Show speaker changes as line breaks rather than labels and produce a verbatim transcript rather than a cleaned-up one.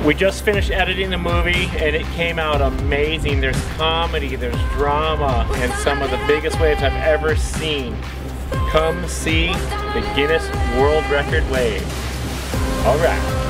We just finished editing the movie and it came out amazing. There's comedy, there's drama, and some of the biggest waves I've ever seen. Come see the Guinness World Record wave. All right.